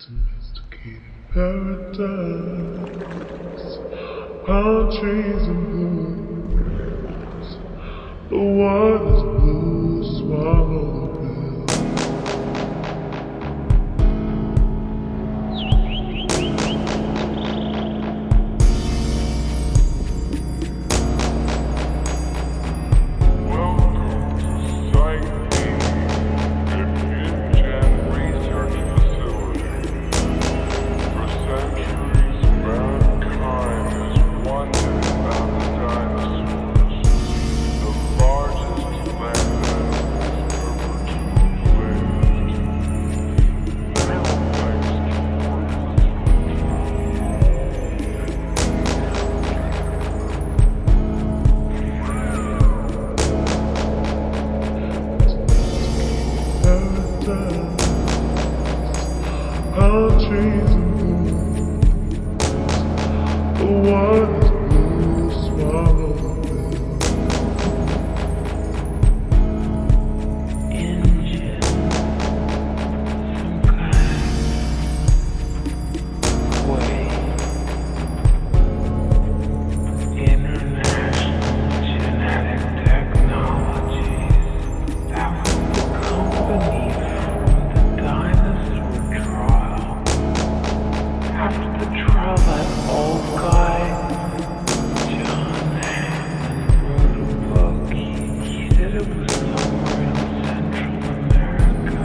Domesticated paradise, palm trees and blooms. The water's blue, swallow the pill. Palm trees and blooms. The water's blue, swallow the pill. Engine, some kind of way. International Genetic Technologies. That was the company from the dinosaur trial. After the trial, that old guy, John Hammond, wrote a book. He said it was somewhere in Central America.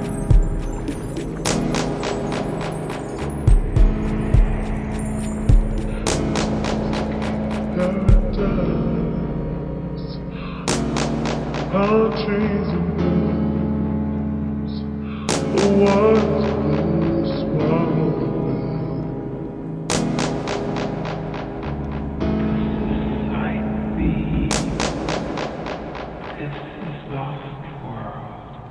Paradise, palm trees and blooms. The water's blue, swallow the pill. Site B. This is Lost World.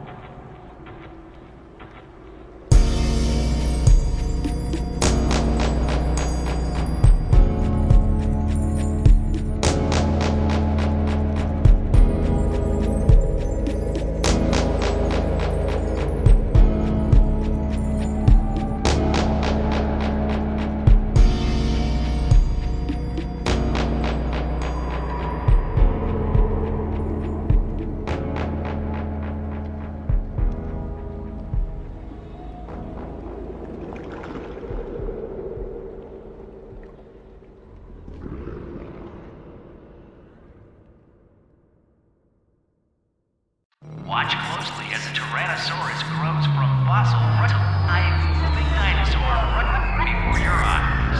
Watch closely as a Tyrannosaurus grows from fossil to live moving dinosaur right before your eyes.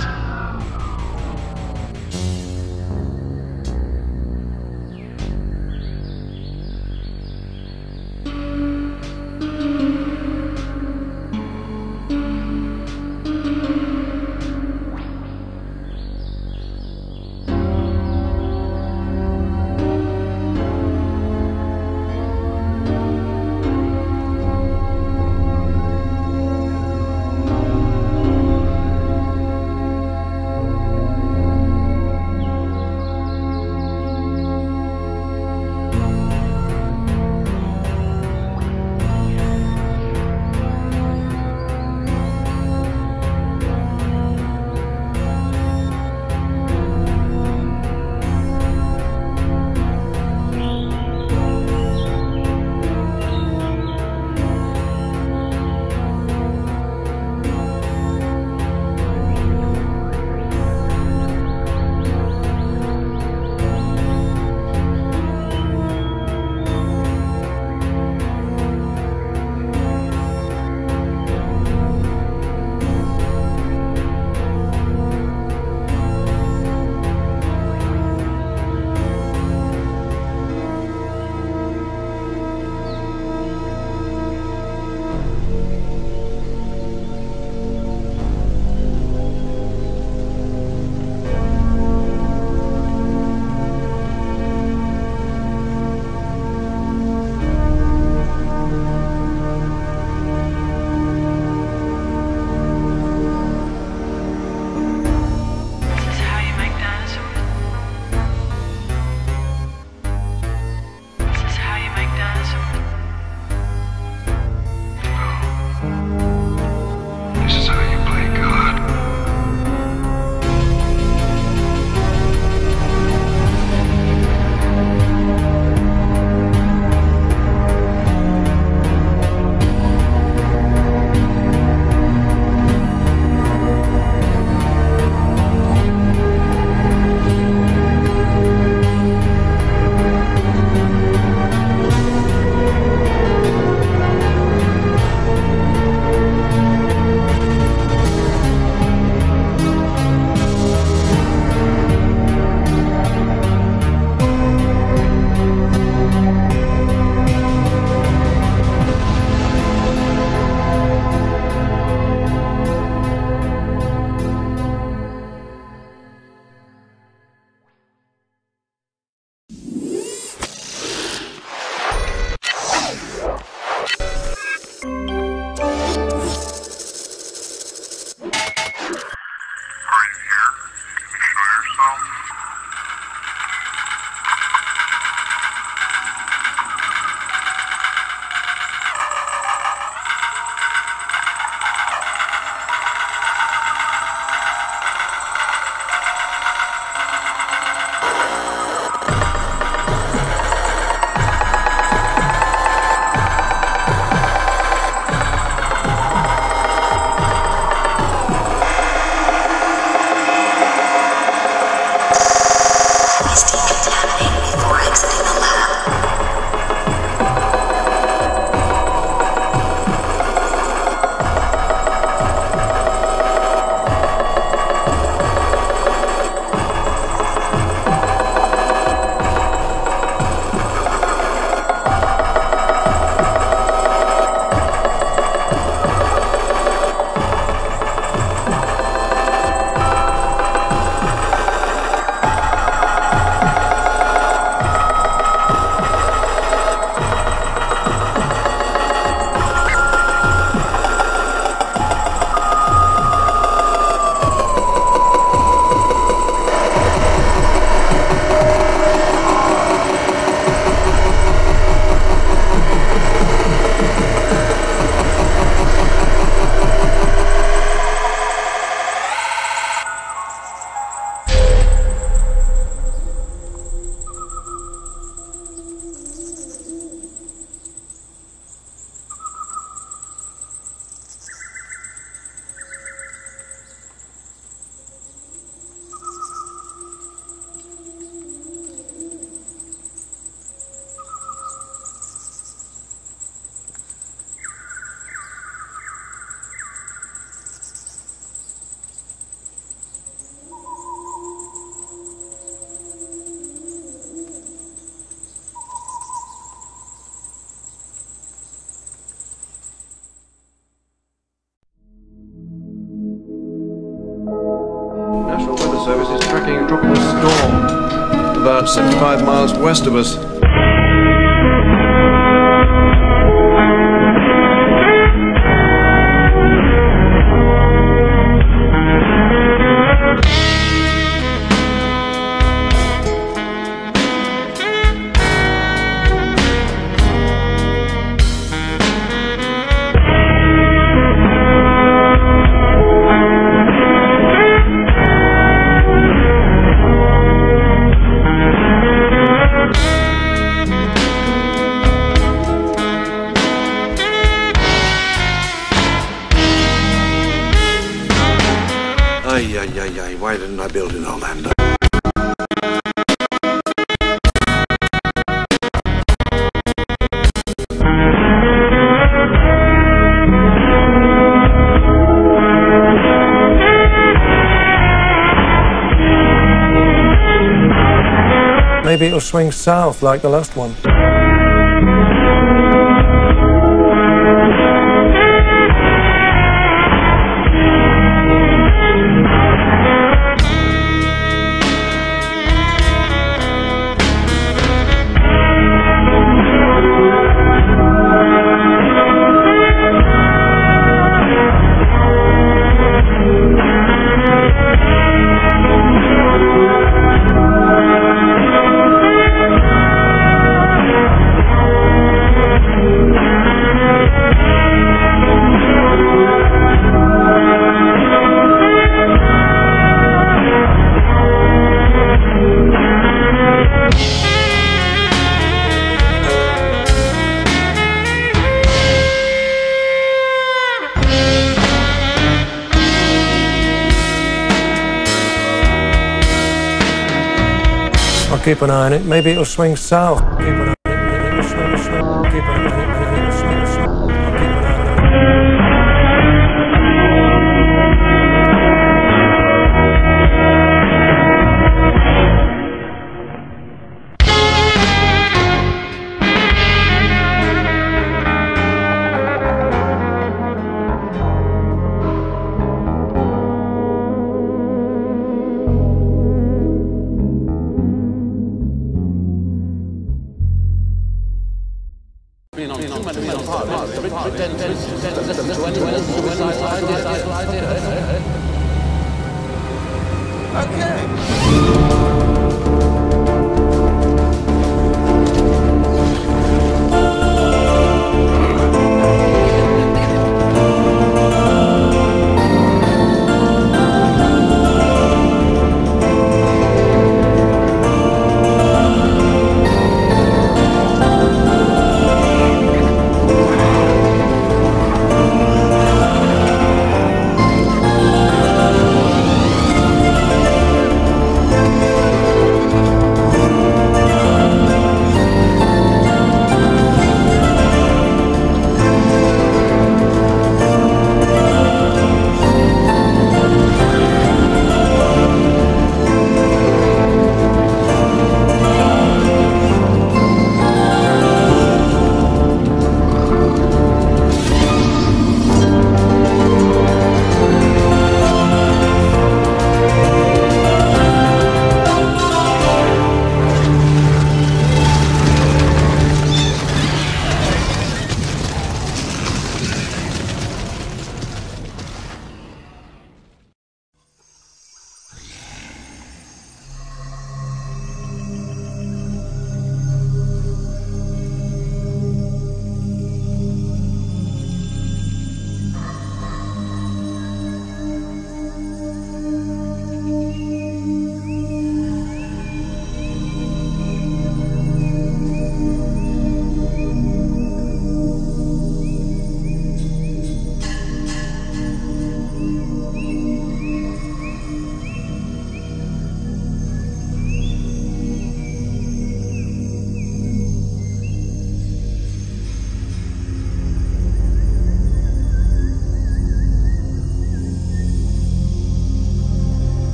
Service is tracking a tropical storm about 75 miles west of us. Why didn't I build in Orlando? Maybe it'll swing south like the last one. I'll keep an eye on it. Maybe it'll swing south. Keep an eye on it. It'll swing. Keep an eye on it. It'll swing. I'll keep an eye on it.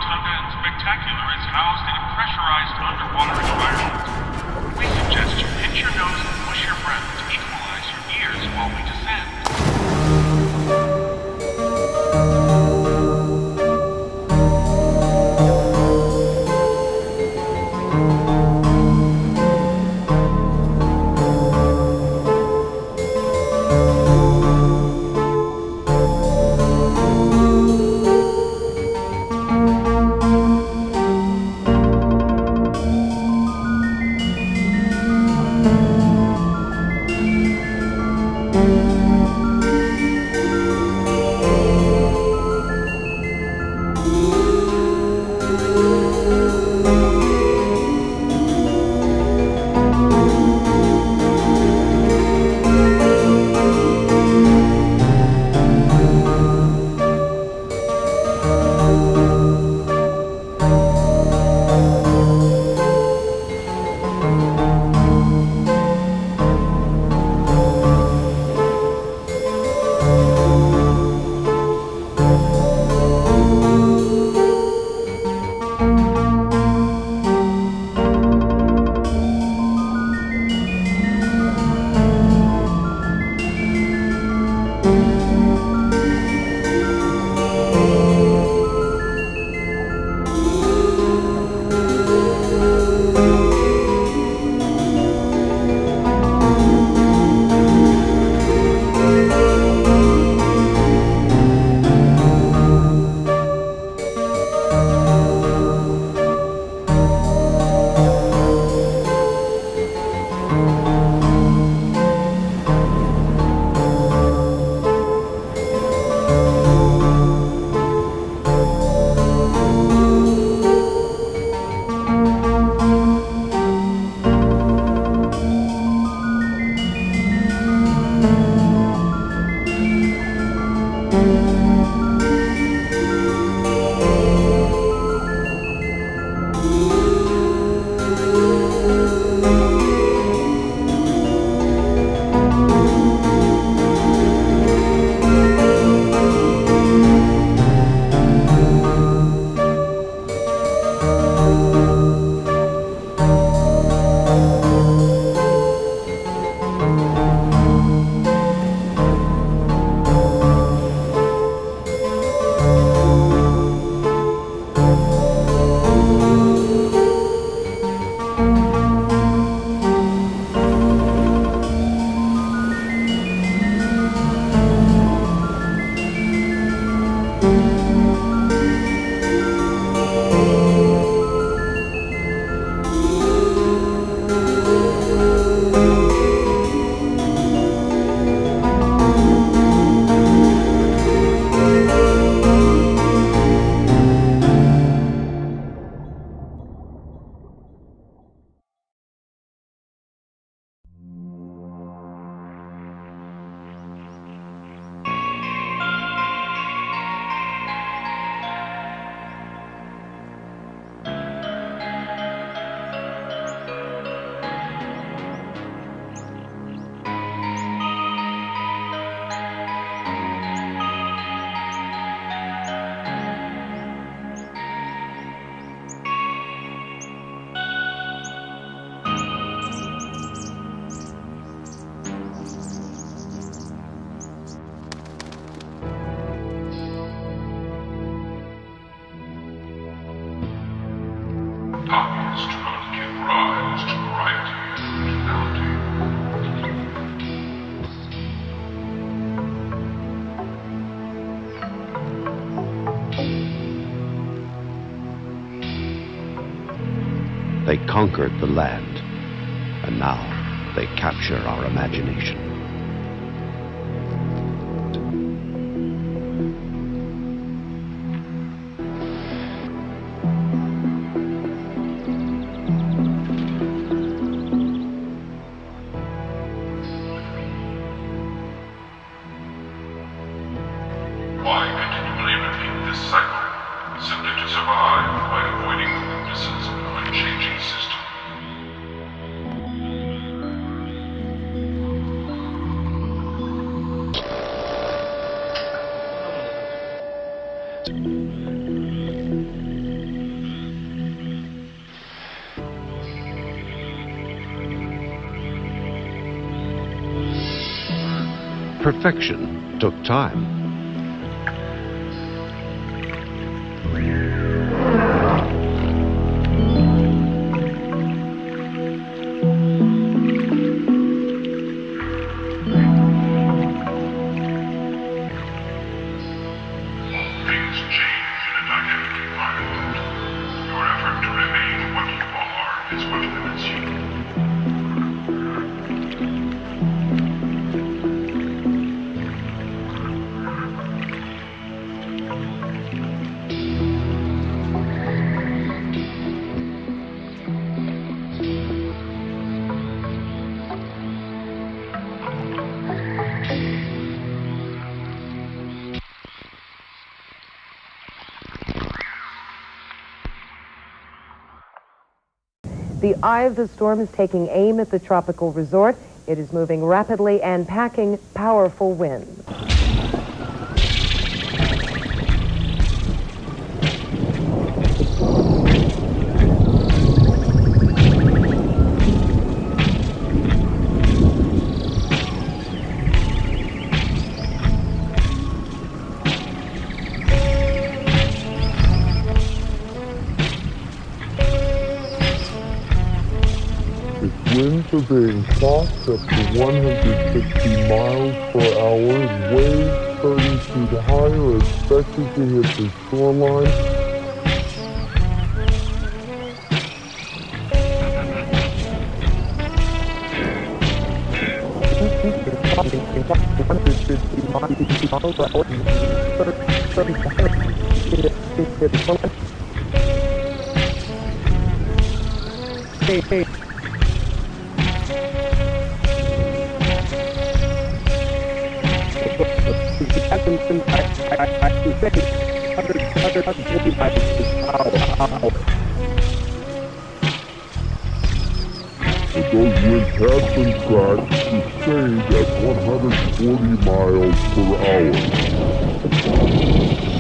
rotunda and spectacular is housed in a pressurized underwater environment. We suggest you pinch your nose and push your breath to equalize your ears while we descend. Poppies do not give rise to variety and originality. They conquered the land, and now they capture our imagination. Why continually repeat this cycle, simply to survive by avoiding the weaknesses of an unchanging system? perfection took time. Things change in a dynamic environment. Your effort to remain what you are is what limits you. The eye of the storm is taking aim at the tropical resort. It is moving rapidly and packing powerful winds. Winds are being tossed up to 160 miles per hour, and waves 30 feet high are expected to hit the shoreline. Hey. But those winds have been tracked sustained at 140 miles per hour.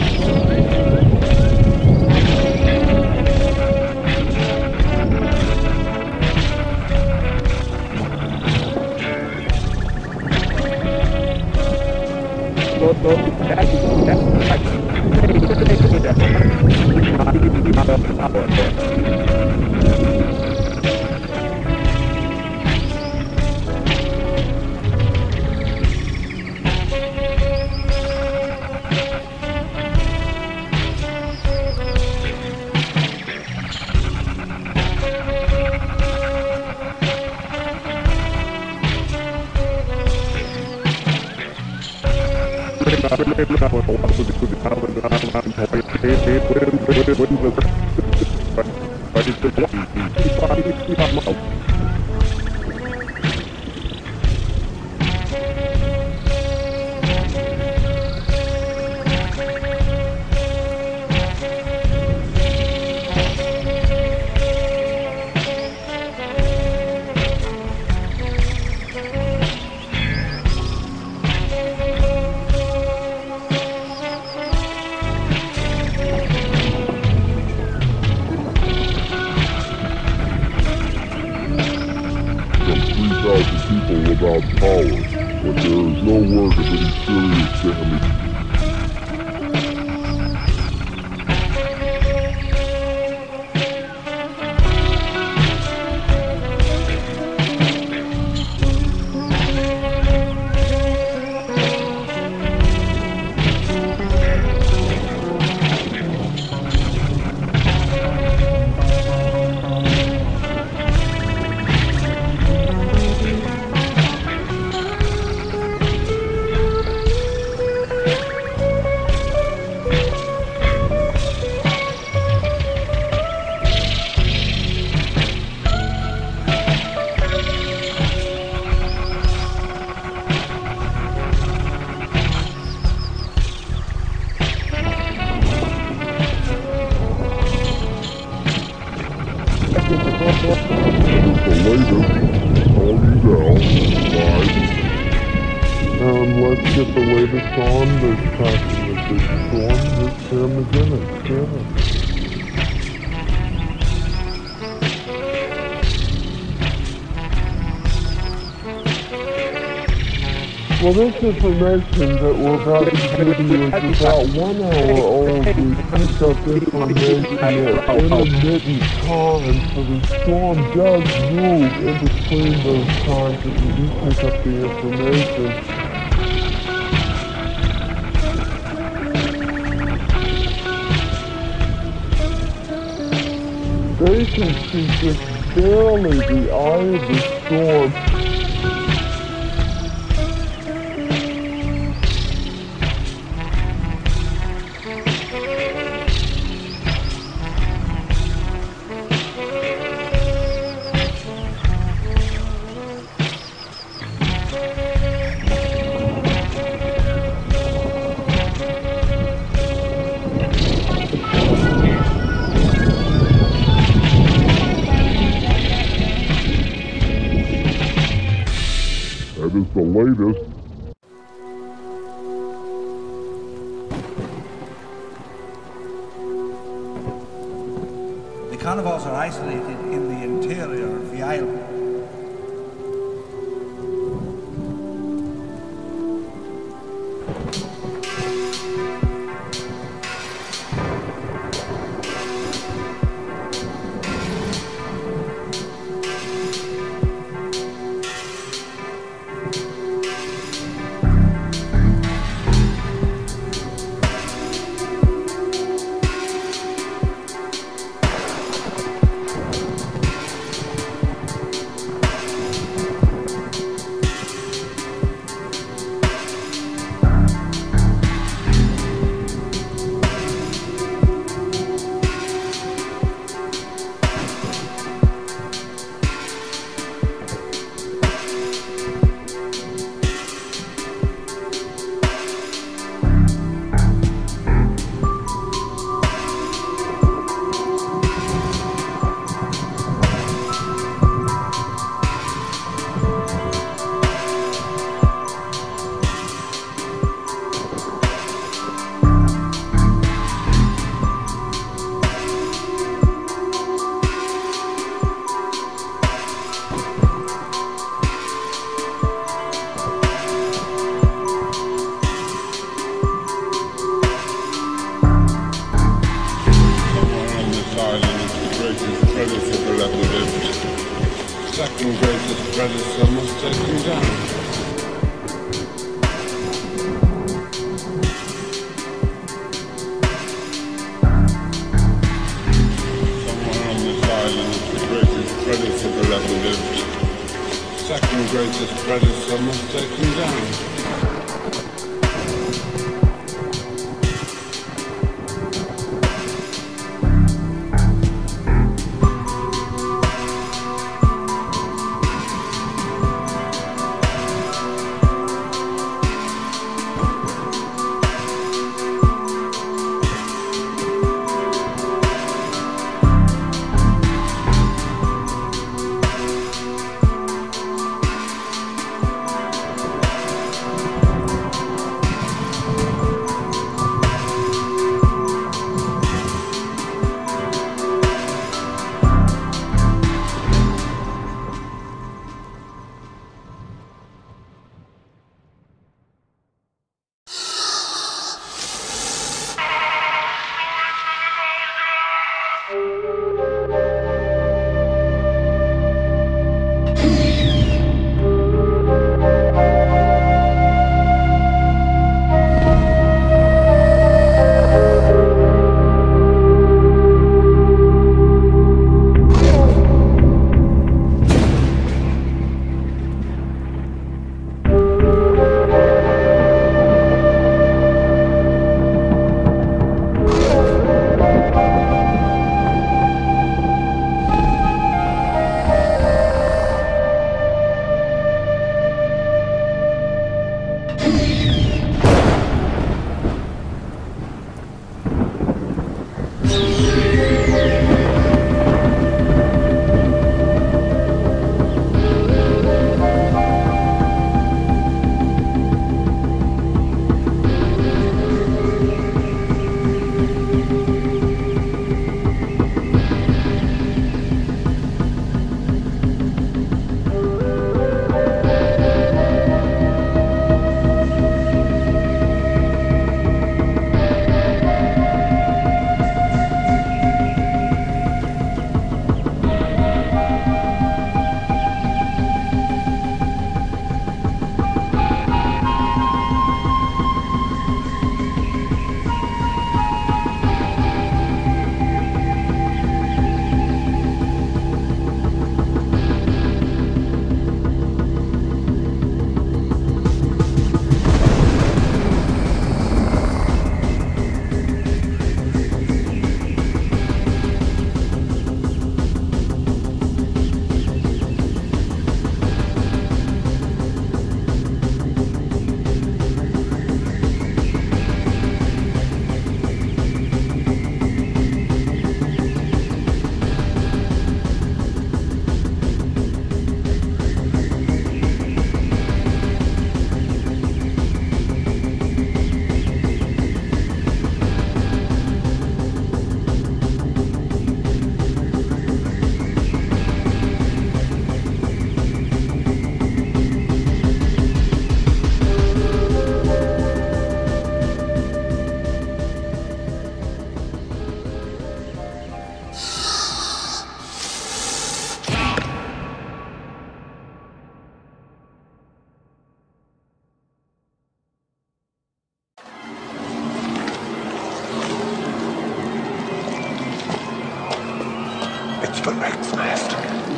People without power, but there is no word of any serious damage. Let's get the latest on the tracking of this storm. This Tim is in it. Tim. Well, this information that we're about to give you is about 1 hour old. We picked up information at intermittent times, so the storm does move in between those times that we do pick up the information. They can see just barely the eye of the storm. That is the latest. The carnivores are isolated in the interior of the island. Second greatest predator must take him down. Somewhere on this island is the greatest predator that ever lived. Second greatest predator must take him down. but make fast.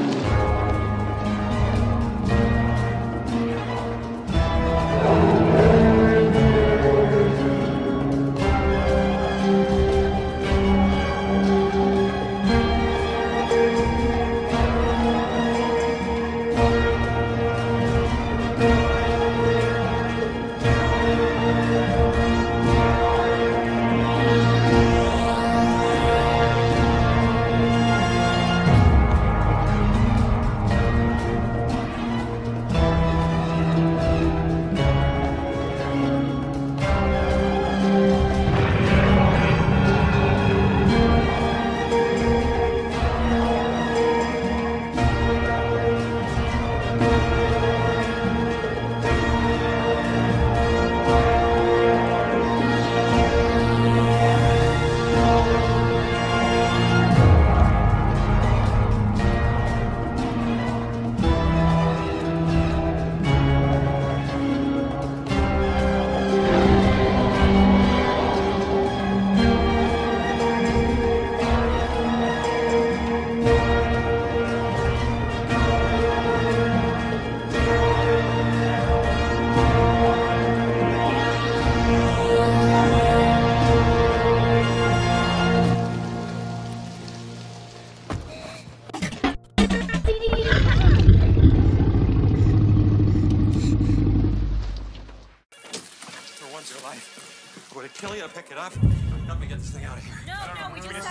Would it kill you to pick it up? Help me get this thing out of here. No, we just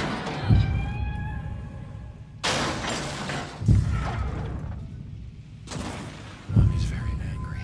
Mommy's very angry.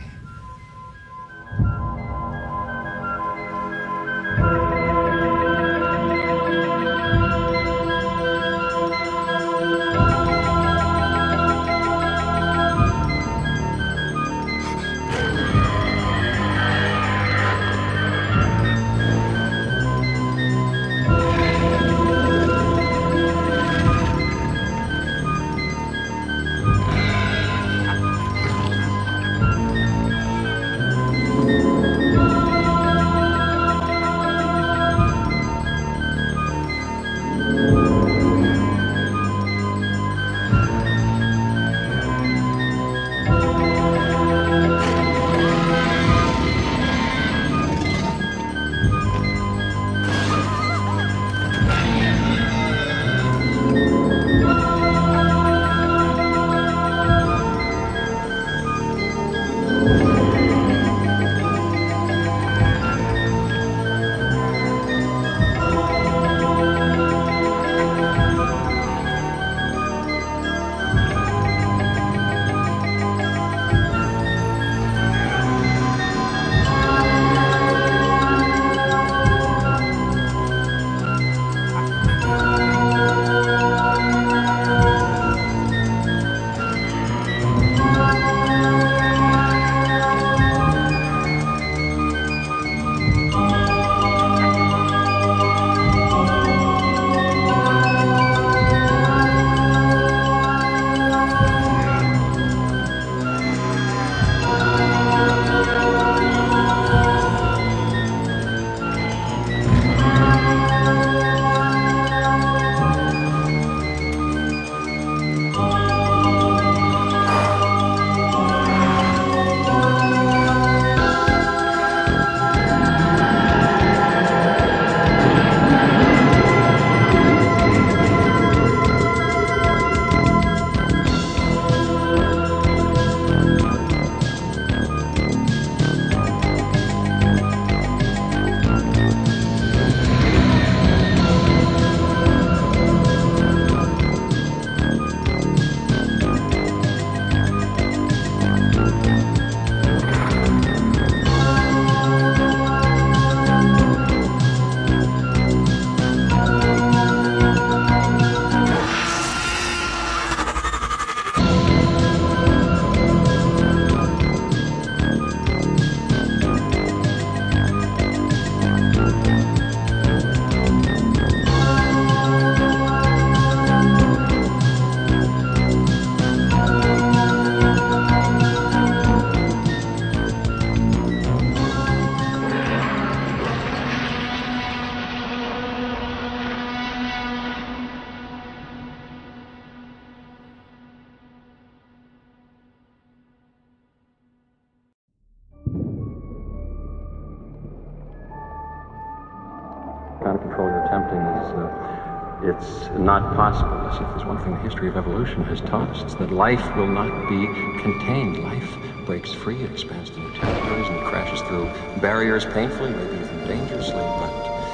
trying to control your attempting it's not possible. If there's one thing the history of evolution has taught us, it's that life will not be contained. Life breaks free, it expands to new territories, and it crashes through barriers painfully, maybe even dangerously, but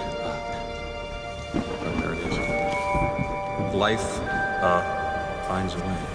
there it is. Life finds a way.